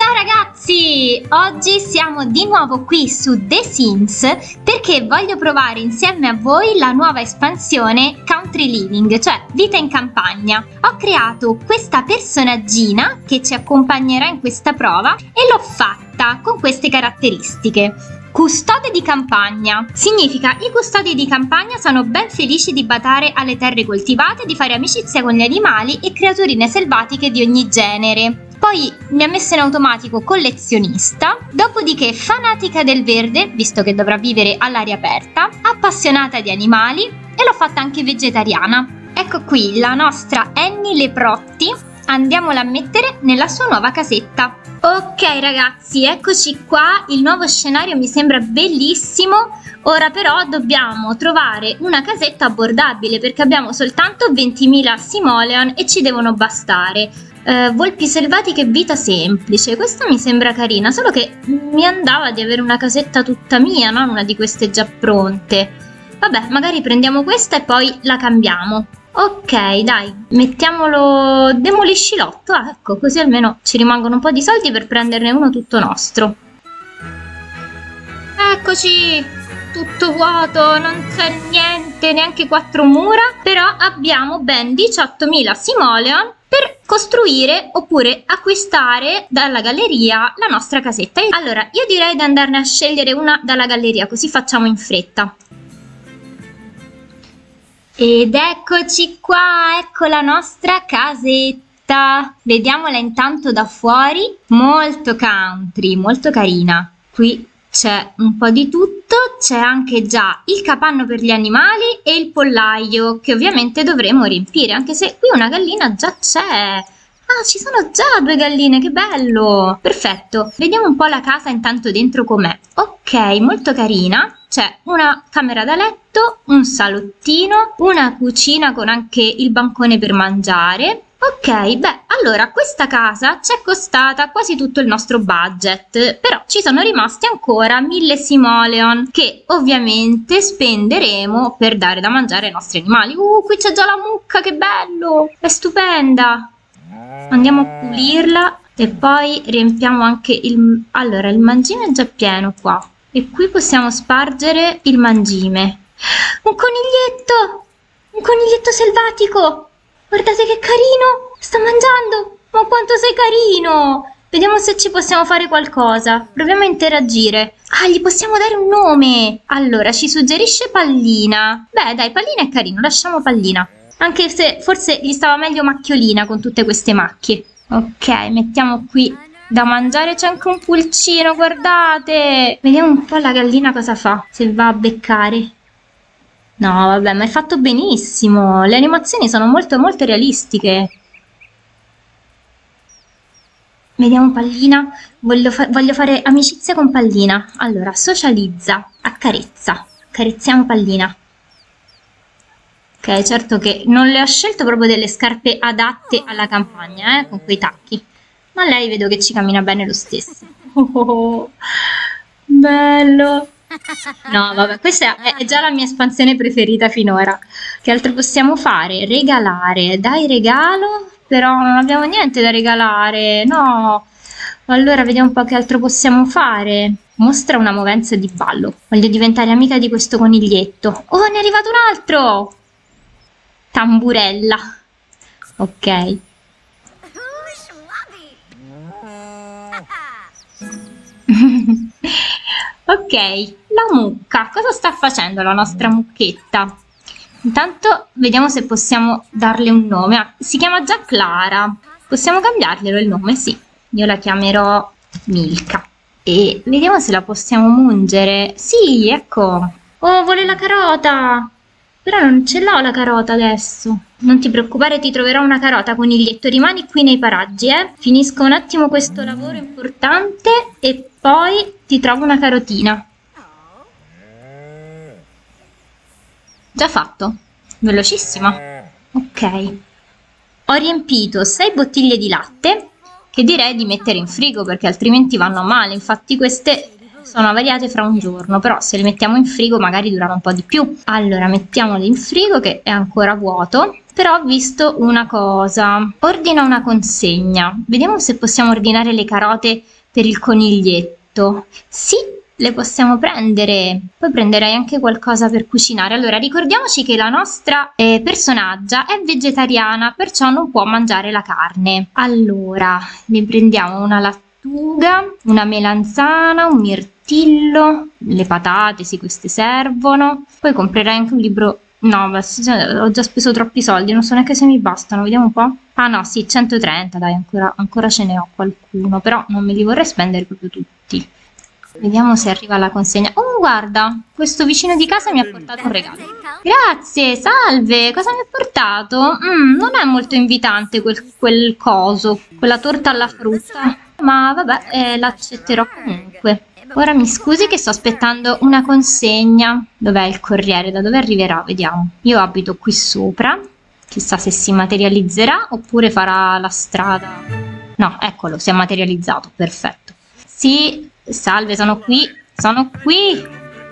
Ciao ragazzi! Oggi siamo di nuovo qui su The Sims perché voglio provare insieme a voi la nuova espansione Country Living, cioè vita in campagna. Ho creato questa personaggina che ci accompagnerà in questa prova e l'ho fatta con queste caratteristiche. Custode di campagna significa i custodi di campagna sono ben felici di badare alle terre coltivate, di fare amicizia con gli animali e creaturine selvatiche di ogni genere. Poi mi ha messo in automatico collezionista, dopodiché fanatica del verde, visto che dovrà vivere all'aria aperta, appassionata di animali e l'ho fatta anche vegetariana. Ecco qui la nostra Annie Leprotti, andiamola a mettere nella sua nuova casetta. Ok ragazzi, eccoci qua, il nuovo scenario mi sembra bellissimo. Ora però dobbiamo trovare una casetta abbordabile perché abbiamo soltanto 20.000 simoleon e ci devono bastare. Volpi selvatiche e vita semplice, questa mi sembra carina, solo che mi andava di avere una casetta tutta mia, non una di queste già pronte. Vabbè, magari prendiamo questa e poi la cambiamo. Ok, dai, mettiamolo demoliscilotto, ecco, così almeno ci rimangono un po' di soldi per prenderne uno tutto nostro. Eccoci, tutto vuoto, non c'è niente, neanche 4 mura, però abbiamo ben 18.000 simoleon per costruire oppure acquistare dalla galleria la nostra casetta. Allora, io direi di andarne a scegliere una dalla galleria, così facciamo in fretta. Ed eccoci qua, ecco la nostra casetta. Vediamola intanto da fuori, molto country, molto carina. Qui c'è un po' di tutto, c'è anche già il capanno per gli animali e il pollaio che ovviamente dovremo riempire, anche se qui una gallina già c'è. Ah, ci sono già 2 galline, che bello! Perfetto, vediamo un po' la casa intanto dentro com'è. Ok, molto carina. C'è una camera da letto, un salottino, una cucina con anche il bancone per mangiare. Ok, beh, allora questa casa ci è costata quasi tutto il nostro budget, però ci sono rimasti ancora 1.000 simoleon che ovviamente spenderemo per dare da mangiare ai nostri animali. Qui c'è già la mucca, che bello! È stupenda! Andiamo a pulirla e poi riempiamo anche il... Allora, il mangime è già pieno qua. E qui possiamo spargere il mangime. Un coniglietto! Un coniglietto selvatico! Guardate che carino! Sta mangiando! Ma quanto sei carino! Vediamo se ci possiamo fare qualcosa. Proviamo a interagire. Ah, gli possiamo dare un nome! Allora, ci suggerisce Pallina. Beh, dai, Pallina è carino, lasciamo Pallina. Anche se forse gli stava meglio Macchiolina con tutte queste macchie. Ok, mettiamo qui da mangiare, c'è anche un pulcino, guardate! Vediamo un po' la gallina cosa fa, se va a beccare. No, vabbè, ma è fatto benissimo. Le animazioni sono molto molto realistiche. Vediamo Pallina. Voglio fare amicizia con Pallina. Allora, socializza, accarezza. Accarezziamo Pallina. Ok, certo che non le ho scelto proprio delle scarpe adatte alla campagna, con quei tacchi. Ma lei vedo che ci cammina bene lo stesso. Oh, bello! No, vabbè, questa è già la mia espansione preferita finora. Che altro possiamo fare? Regalare. Dai regalo, però non abbiamo niente da regalare. No. Allora vediamo un po' che altro possiamo fare. Mostra una movenza di ballo. Voglio diventare amica di questo coniglietto. Oh, ne è arrivato un altro! Tamburella. Ok. Ok, la mucca. Cosa sta facendo la nostra mucchetta? Intanto vediamo se possiamo darle un nome. Ah, si chiama già Clara. Possiamo cambiarglielo il nome? Sì. Io la chiamerò Milka. E vediamo se la possiamo mungere. Sì, ecco. Oh, vuole la carota. Però non ce l'ho la carota adesso. Non ti preoccupare, ti troverò una carota, coniglietto. Rimani qui nei paraggi, eh. Finisco un attimo questo lavoro importante e poi ti trovo una carotina. Già fatto. Velocissima. Ok. Ho riempito 6 bottiglie di latte che direi di mettere in frigo perché altrimenti vanno male. Infatti queste sono avariate fra un giorno, però se le mettiamo in frigo magari durano un po' di più. Allora mettiamole in frigo che è ancora vuoto. Però ho visto una cosa, ordina una consegna, vediamo se possiamo ordinare le carote per il coniglietto. Sì, le possiamo prendere, poi prenderei anche qualcosa per cucinare. Allora ricordiamoci che la nostra personaggia è vegetariana, perciò non può mangiare la carne. Allora ne prendiamo una lattuga, una melanzana, un mirtillo, le patate, sì, queste servono. Poi comprerei anche un libro. No, ho già speso troppi soldi, non so neanche se mi bastano, vediamo un po'. Ah no, sì, 130, dai, ancora ce ne ho qualcuno, però non me li vorrei spendere proprio tutti. Vediamo se arriva la consegna. Oh, guarda, questo vicino di casa mi ha portato un regalo. Grazie, salve, cosa mi ha portato? Non è molto invitante quel coso, quella torta alla frutta, ma vabbè, l'accetterò comunque. Ora mi scusi che sto aspettando una consegna. Dov'è il corriere? Da dove arriverà? Vediamo. Io abito qui sopra. Chissà se si materializzerà oppure farà la strada. No, eccolo, si è materializzato. Perfetto. Sì, salve, sono qui. Sono qui.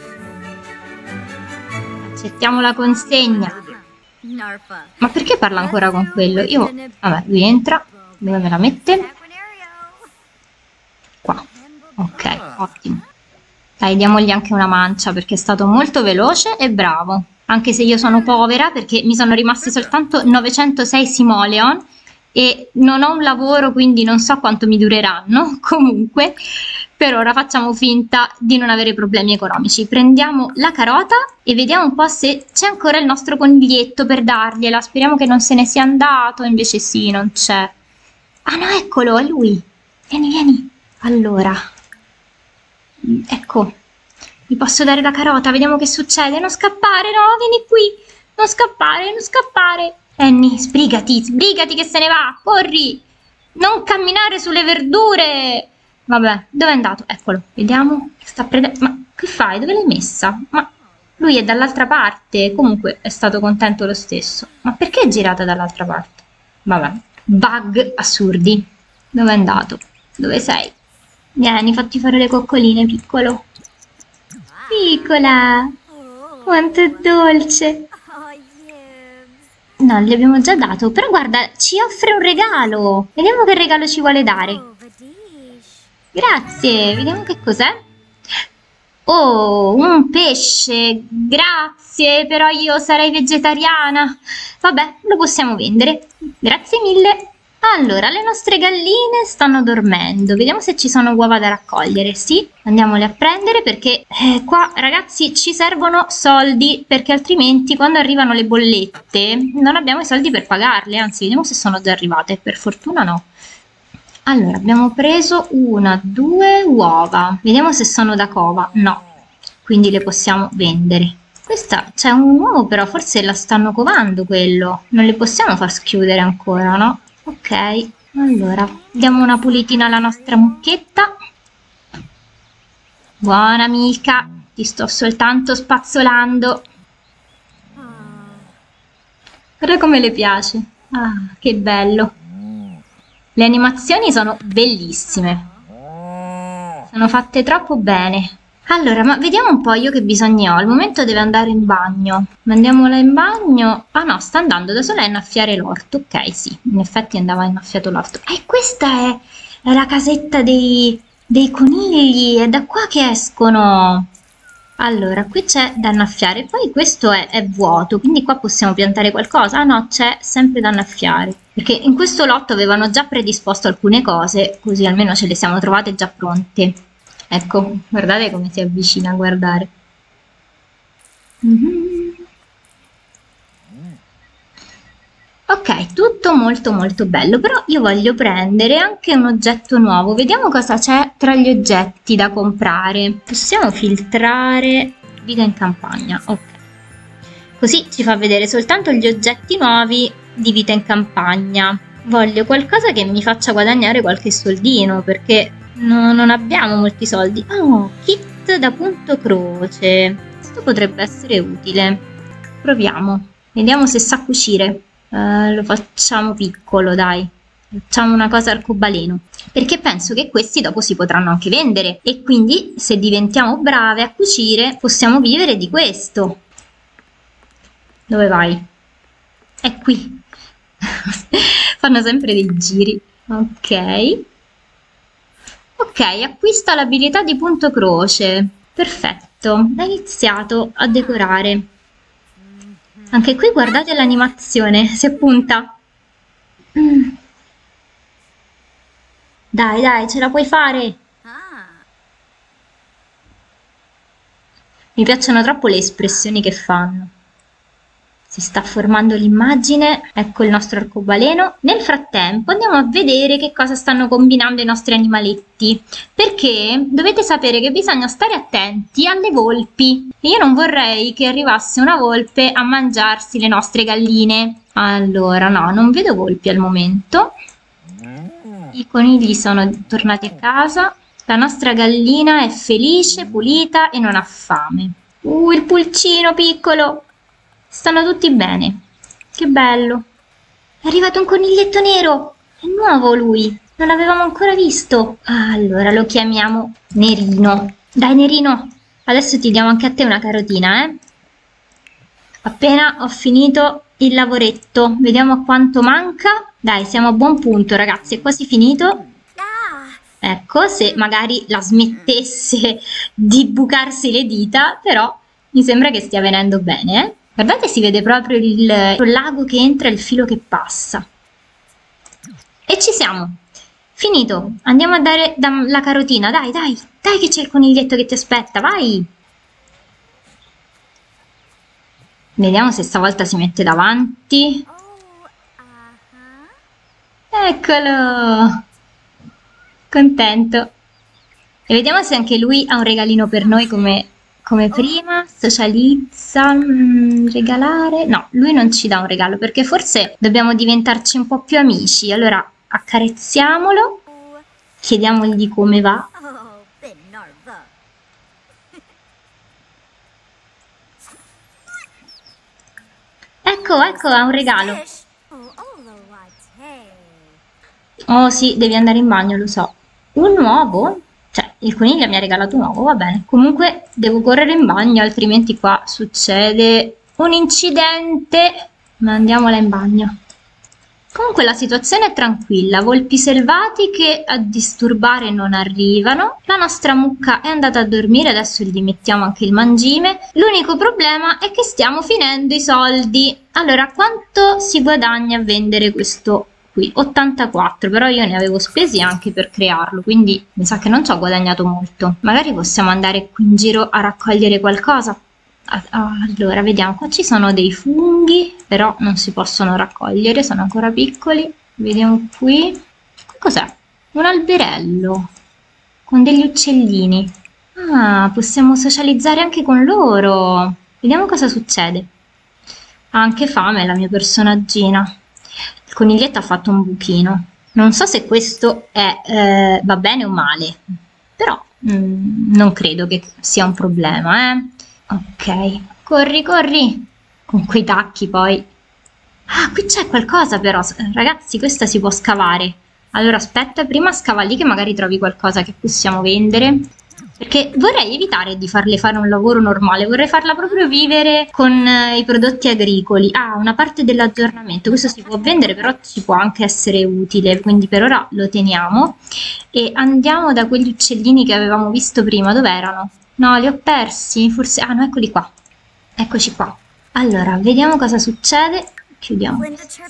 Accettiamo la consegna. Ma perché parla ancora con quello? Io... Vabbè, lui entra. Dove me la mette? Qua. Ok, ottimo. Dai, diamogli anche una mancia perché è stato molto veloce e bravo. Anche se io sono povera perché mi sono rimasti soltanto 906 simoleon e non ho un lavoro, quindi non so quanto mi dureranno. Comunque, per ora facciamo finta di non avere problemi economici. Prendiamo la carota e vediamo un po' se c'è ancora il nostro coniglietto per dargliela. Speriamo che non se ne sia andato, invece sì, non c'è. Ah no, eccolo, è lui. Vieni, vieni. Allora... Ecco, gli posso dare la carota, vediamo che succede. Non scappare, no, vieni qui. Non scappare, non scappare. Annie, sbrigati che se ne va, corri. Non camminare sulle verdure. Vabbè, dove è andato? Eccolo, vediamo. Sta prendendo... Ma che fai? Dove l'hai messa? Ma lui è dall'altra parte. Comunque è stato contento lo stesso. Ma perché è girata dall'altra parte? Vabbè, bug assurdi. Dove è andato? Dove sei? Vieni, fatti fare le coccoline, piccolo. Piccola! Quanto è dolce! No, gli abbiamo già dato, però guarda, ci offre un regalo! Vediamo che regalo ci vuole dare. Grazie, vediamo che cos'è. Oh, un pesce! Grazie, però io sarei vegetariana. Vabbè, lo possiamo vendere. Grazie mille. Allora, le nostre galline stanno dormendo. Vediamo se ci sono uova da raccogliere. Sì, andiamole a prendere perché qua, ragazzi, ci servono soldi perché altrimenti quando arrivano le bollette non abbiamo i soldi per pagarle. Anzi, vediamo se sono già arrivate. Per fortuna no. Allora, abbiamo preso 1, 2 uova. Vediamo se sono da cova. No, quindi le possiamo vendere. Questa c'è un uovo, però forse la stanno covando quello. Non le possiamo far schiudere ancora, no? Ok, allora diamo una pulitina alla nostra mucchetta. Buona amica, ti sto soltanto spazzolando. Guarda come le piace. Ah, che bello. Le animazioni sono bellissime. Sono fatte troppo bene. Allora, ma vediamo un po' io che bisogni ho. Al momento deve andare in bagno. Mandiamola in bagno. Ah no, sta andando da sola a innaffiare l'orto. Ok, sì, in effetti andava innaffiato l'orto. E questa è la casetta dei conigli. È da qua che escono. Allora, qui c'è da annaffiare. Poi questo è vuoto, quindi qua possiamo piantare qualcosa. Ah no, c'è sempre da annaffiare. Perché in questo lotto avevano già predisposto alcune cose, così almeno ce le siamo trovate già pronte. Ecco, guardate come si avvicina a guardare. Ok, tutto molto molto bello, però io voglio prendere anche un oggetto nuovo. Vediamo cosa c'è tra gli oggetti da comprare. Possiamo filtrare vita in campagna, ok. Così ci fa vedere soltanto gli oggetti nuovi di vita in campagna. Voglio qualcosa che mi faccia guadagnare qualche soldino, perché non abbiamo molti soldi. Oh, kit da punto croce. Questo potrebbe essere utile. Proviamo. Vediamo se sa cucire. Lo facciamo piccolo, dai. Facciamo una cosa arcobaleno, perché penso che questi dopo si potranno anche vendere e quindi se diventiamo brave a cucire possiamo vivere di questo. Dove vai? È qui. Fanno sempre dei giri. Ok. Ok, acquista l'abilità di punto croce. Perfetto, ha iniziato a decorare. Anche qui guardate l'animazione, si appunta. Dai, dai, ce la puoi fare. Mi piacciono troppo le espressioni che fanno. Si sta formando l'immagine, ecco il nostro arcobaleno. Nel frattempo andiamo a vedere che cosa stanno combinando i nostri animaletti, perché dovete sapere che bisogna stare attenti alle volpi. E io non vorrei che arrivasse una volpe a mangiarsi le nostre galline. Allora, no, non vedo volpi al momento. I conigli sono tornati a casa. La nostra gallina è felice, pulita e non ha fame. Il pulcino piccolo! Stanno tutti bene. Che bello. È arrivato un coniglietto nero. È nuovo lui. Non l'avevamo ancora visto. Allora lo chiamiamo Nerino. Dai Nerino, adesso ti diamo anche a te una carotina, eh? Appena ho finito il lavoretto. Vediamo quanto manca. Dai, siamo a buon punto ragazzi, è quasi finito. Ecco, se magari la smettesse di bucarsi le dita, però mi sembra che stia venendo bene, eh? Guardate, si vede proprio il lago che entra e il filo che passa. E ci siamo. Finito. Andiamo a dare la carotina. Dai, dai, dai che c'è il coniglietto che ti aspetta, vai. Vediamo se stavolta si mette davanti. Eccolo. Contento. E vediamo se anche lui ha un regalino per noi come prima. Socializza, regalare. No, lui non ci dà un regalo perché forse dobbiamo diventarci un po' più amici. Allora accarezziamolo, chiediamogli come va. Ecco, ecco, ha un regalo. Oh sì, devi andare in bagno, lo so. Un uovo? Cioè, il coniglio mi ha regalato un uovo, va bene. Comunque devo correre in bagno, altrimenti qua succede un incidente. Mandiamola in bagno. Comunque la situazione è tranquilla, volpi selvatiche a disturbare non arrivano. La nostra mucca è andata a dormire, adesso gli mettiamo anche il mangime. L'unico problema è che stiamo finendo i soldi. Allora, quanto si guadagna a vendere questo qui? 84, però io ne avevo spesi anche per crearlo, quindi mi sa che non ci ho guadagnato molto. Magari possiamo andare qui in giro a raccogliere qualcosa. Allora, vediamo, qua ci sono dei funghi, però non si possono raccogliere, sono ancora piccoli. Vediamo qui. Cos'è? Un alberello con degli uccellini. Ah, possiamo socializzare anche con loro. Vediamo cosa succede. Ha anche fame la mia personaggina. Il coniglietto ha fatto un buchino. Non so se questo va bene o male, però non credo che sia un problema, eh. Ok, corri, corri. Con quei tacchi poi. Ah, qui c'è qualcosa però. Ragazzi, questa si può scavare. Allora aspetta, prima scava lì che magari trovi qualcosa che possiamo vendere. Perché vorrei evitare di farle fare un lavoro normale, vorrei farla proprio vivere con i prodotti agricoli. Ah, una parte dell'aggiornamento, questo si può vendere, però ci può anche essere utile, quindi per ora lo teniamo. E andiamo da quegli uccellini che avevamo visto prima, dove erano? No, li ho persi, forse... Ah, no, eccoli qua. Eccoci qua. Allora, vediamo cosa succede. Chiudiamo.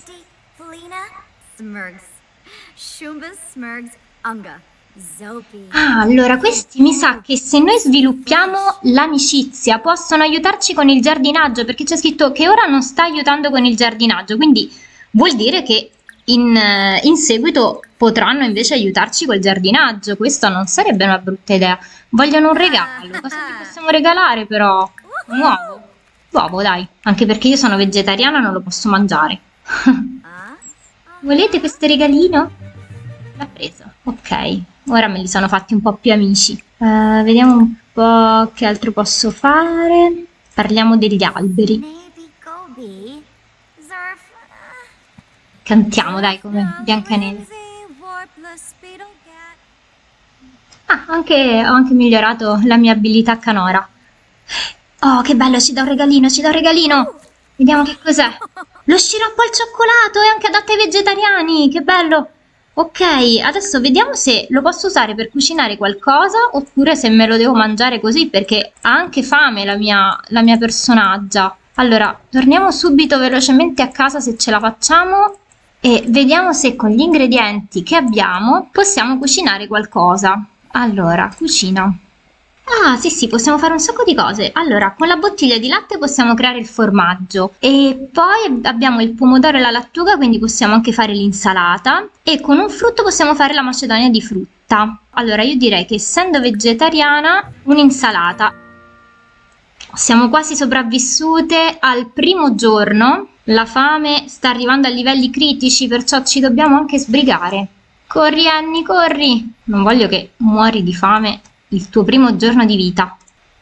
Ah, allora, questi mi sa che se noi sviluppiamo l'amicizia possono aiutarci con il giardinaggio, perché c'è scritto che ora non sta aiutando con il giardinaggio, quindi vuol dire che in seguito potranno invece aiutarci col giardinaggio. Questa non sarebbe una brutta idea. Vogliono un regalo. Cosa ti possiamo regalare però? Un uovo? L'uovo, dai. Anche perché io sono vegetariana, non lo posso mangiare. Volete questo regalino? L'ha preso. Ok. Ora me li sono fatti un po' più amici. Vediamo un po' che altro posso fare. Parliamo degli alberi. Cantiamo, dai, come Biancaneve. Ah, ho anche migliorato la mia abilità canora. Oh, che bello, ci dà un regalino, ci dà un regalino. Vediamo che cos'è. Lo sciroppo al cioccolato è anche adatto ai vegetariani, che bello. Ok, adesso vediamo se lo posso usare per cucinare qualcosa oppure se me lo devo mangiare così perché ha anche fame la mia personaggia. Allora, torniamo subito velocemente a casa se ce la facciamo e vediamo se con gli ingredienti che abbiamo possiamo cucinare qualcosa. Allora, cucina. Ah, sì, sì, possiamo fare un sacco di cose. Allora, con la bottiglia di latte possiamo creare il formaggio e poi abbiamo il pomodoro e la lattuga, quindi possiamo anche fare l'insalata e con un frutto possiamo fare la macedonia di frutta. Allora, io direi che essendo vegetariana, un'insalata. Siamo quasi sopravvissute al primo giorno. La fame sta arrivando a livelli critici, perciò ci dobbiamo anche sbrigare. Corri, Annie, corri! Non voglio che muori di fame il tuo primo giorno di vita.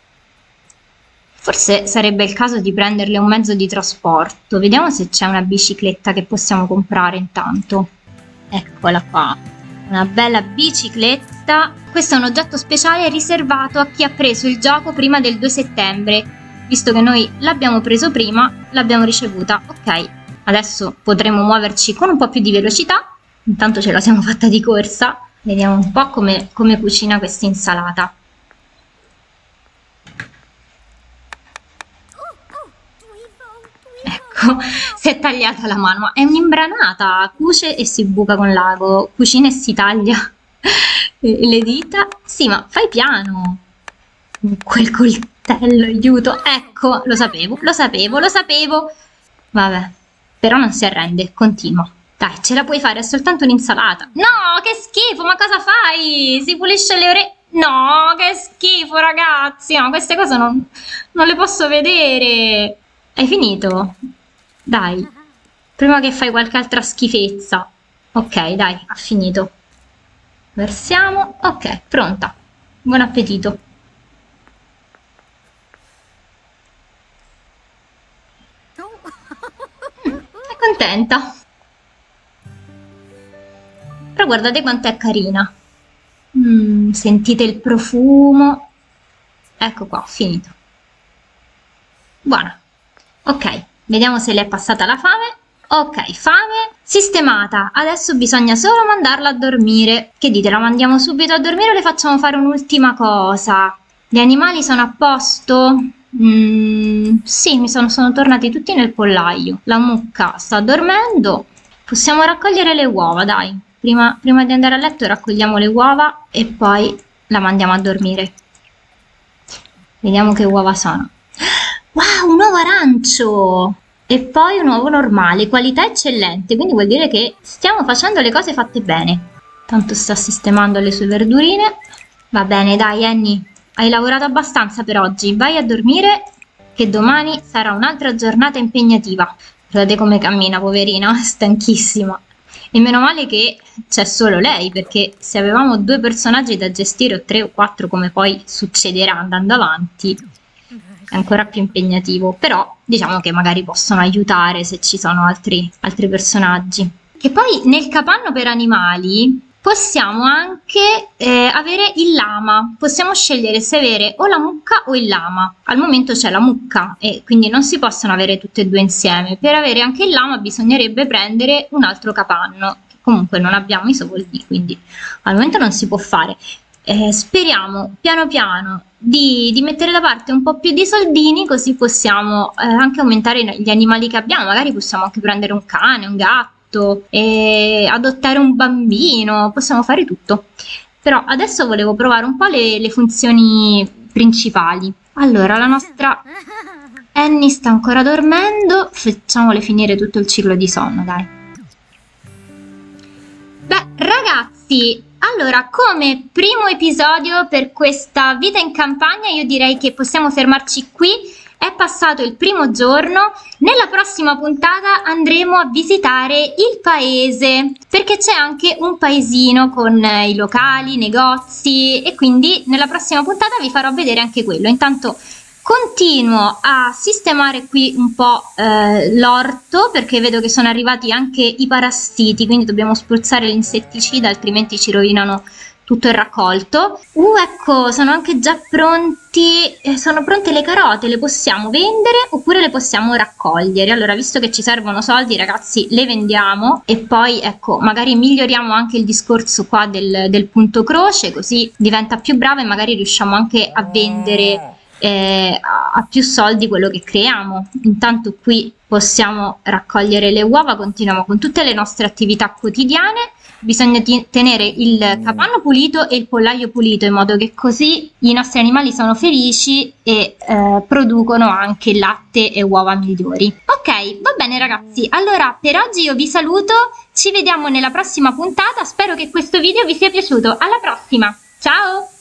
Forse sarebbe il caso di prenderle un mezzo di trasporto. Vediamo se c'è una bicicletta che possiamo comprare intanto. Eccola qua, una bella bicicletta. Questo è un oggetto speciale riservato a chi ha preso il gioco prima del 2 settembre. Visto che noi l'abbiamo preso prima, l'abbiamo ricevuta. Ok, adesso potremo muoverci con un po' più di velocità. Intanto ce la siamo fatta di corsa. Vediamo un po' come cucina questa insalata. Ecco, si è tagliata la mano. È un'imbranata, cuce e si buca con l'ago, cucina e si taglia le dita. Sì, ma fai piano. Quel coltello, aiuto. Ecco, lo sapevo, lo sapevo, lo sapevo. Vabbè, però non si arrende, continua. Dai, ce la puoi fare, è soltanto un'insalata. No, che schifo, ma cosa fai? Si pulisce le orecchie. No, che schifo, ragazzi. No, queste cose non le posso vedere. Hai finito? Dai, prima che fai qualche altra schifezza. Ok, dai, ha finito. Versiamo. Ok, pronta. Buon appetito. È contenta. Però guardate quanto è carina. Sentite il profumo. Ecco qua, ho finito. Buona. Ok, vediamo se le è passata la fame. Ok, fame sistemata. Adesso bisogna solo mandarla a dormire. Che dite, la mandiamo subito a dormire o le facciamo fare un'ultima cosa? Gli animali sono a posto? Sì, sono tornati tutti nel pollaio. La mucca sta dormendo. Possiamo raccogliere le uova, dai. Prima di andare a letto raccogliamo le uova e poi la mandiamo a dormire. Vediamo che uova sono. Wow, un uovo arancio! E poi un uovo normale, qualità eccellente, quindi vuol dire che stiamo facendo le cose fatte bene. Tanto sta sistemando le sue verdurine. Va bene, dai, Annie, hai lavorato abbastanza per oggi. Vai a dormire, che domani sarà un'altra giornata impegnativa. Guardate come cammina, poverina, è stanchissima. E meno male che c'è solo lei, perché se avevamo 2 personaggi da gestire o 3 o 4 come poi succederà andando avanti è ancora più impegnativo, però diciamo che magari possono aiutare se ci sono altri personaggi. E poi nel capanno per animali possiamo anche avere il lama, possiamo scegliere se avere o la mucca o il lama. Al momento c'è la mucca e quindi non si possono avere tutte e 2 insieme. Per avere anche il lama bisognerebbe prendere un altro capanno, che comunque non abbiamo i soldi, quindi al momento non si può fare. Speriamo piano piano di mettere da parte un po' più di soldini, così possiamo anche aumentare gli animali che abbiamo. Magari possiamo anche prendere un cane, un gatto, e adottare un bambino, possiamo fare tutto. Però adesso volevo provare un po' le funzioni principali. Allora, la nostra Annie sta ancora dormendo, facciamole finire tutto il ciclo di sonno, dai. Beh, ragazzi, allora, come primo episodio per questa vita in campagna, io direi che possiamo fermarci qui. È passato il primo giorno. Nella prossima puntata andremo a visitare il paese, perché c'è anche un paesino con i locali, i negozi, e quindi nella prossima puntata vi farò vedere anche quello. Intanto Continuo a sistemare qui un po' l'orto, perché vedo che sono arrivati anche i parassiti, quindi dobbiamo spruzzare l'insetticida, altrimenti ci rovinano tutto il raccolto. Ecco, sono anche già pronti, sono pronte le carote, le possiamo vendere oppure le possiamo raccogliere. Allora, visto che ci servono soldi, ragazzi, le vendiamo e poi, ecco, magari miglioriamo anche il discorso qua del punto croce, così diventa più bravo e magari riusciamo anche a vendere a più soldi quello che creiamo. Intanto qui possiamo raccogliere le uova, continuiamo con tutte le nostre attività quotidiane. Bisogna tenere il capanno pulito e il pollaio pulito, in modo che così i nostri animali sono felici e producono anche latte e uova migliori. Ok, va bene ragazzi, allora per oggi io vi saluto, ci vediamo nella prossima puntata, spero che questo video vi sia piaciuto. Alla prossima, ciao!